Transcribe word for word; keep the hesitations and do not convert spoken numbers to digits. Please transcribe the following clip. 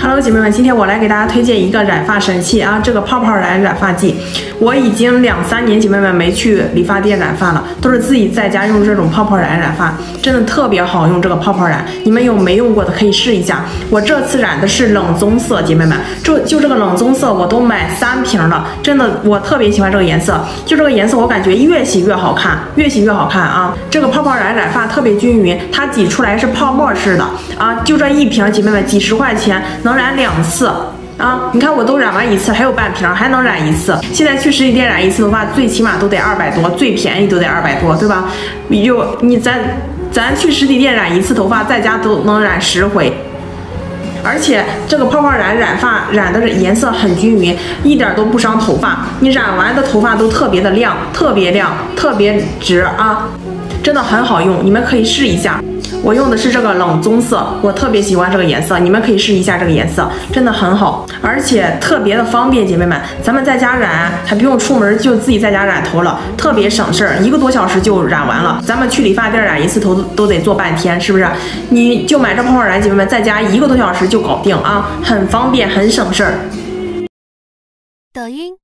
Hello， 姐妹们，今天我来给大家推荐一个染发神器啊，这个泡泡染染发剂。我已经两三年，姐妹们没去理发店染发了，都是自己在家用这种泡泡染染发，真的特别好用。这个泡泡染，你们有没用过的可以试一下。我这次染的是冷棕色，姐妹们，就就这个冷棕色，我都买三瓶了，真的我特别喜欢这个颜色。就这个颜色，我感觉越洗越好看，越洗越好看啊！这个泡泡染染发特别均匀，它挤出来是泡沫式的啊，就这一瓶，姐妹们几十块钱能染两次。啊，你看我都染完一次，还有半瓶，还能染一次。现在去实体店染一次头发，最起码都得二百多，最便宜都得二百多，对吧？有你咱咱去实体店染一次头发，在家都能染十回。而且这个泡泡染染发染的颜色很均匀，一点都不伤头发。你染完的头发都特别的亮，特别亮，特别直啊，真的很好用，你们可以试一下。我用的是这个冷棕色，我特别喜欢这个颜色，你们可以试一下这个颜色，真的很好，而且特别的方便，姐妹们，咱们在家染还不用出门，就自己在家染头了，特别省事儿，一个多小时就染完了。咱们去理发店染一次头都得做半天，是不是？你就买这泡泡染，姐妹们，在家一个多小时就搞定啊，很方便，很省事儿。 抖音。